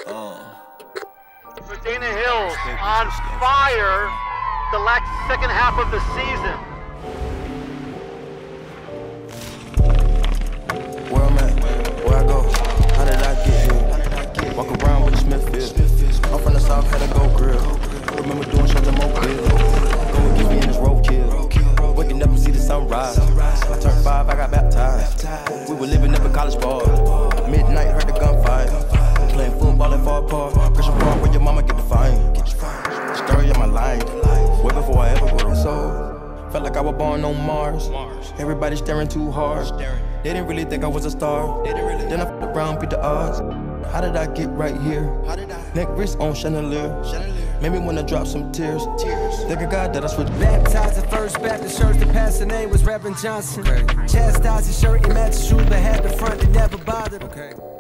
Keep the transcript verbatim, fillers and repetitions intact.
Uh. Dana Hills on fire the last second half of the season. Where I'm at, where I go, how did I get here? Walk around with the Smithfield. I'm from the south, had to go grill. Remember doing shows in Mobile. Go and get me in this roadkill. Waking up and see the sunrise. I turned five, I got baptized. We were living up in college ball. Midnight, heard the gunfire. Playing football at Far Park. Christian Park where your mama get the fine. Story of my life, way before I ever grew so. Felt like I was born on Mars. Everybody staring too hard. They didn't really think I was a star. Then I f***ed around, beat the odds. How did I get right here? Neck wrist on chandelier. Made me wanna drop some tears. Thank a God that I switched. Baptized at First Baptist Church, the pastor name was Reverend Johnson. Okay. Chastised his shirt, he matched his shoes, but had the front that never bothered. Okay.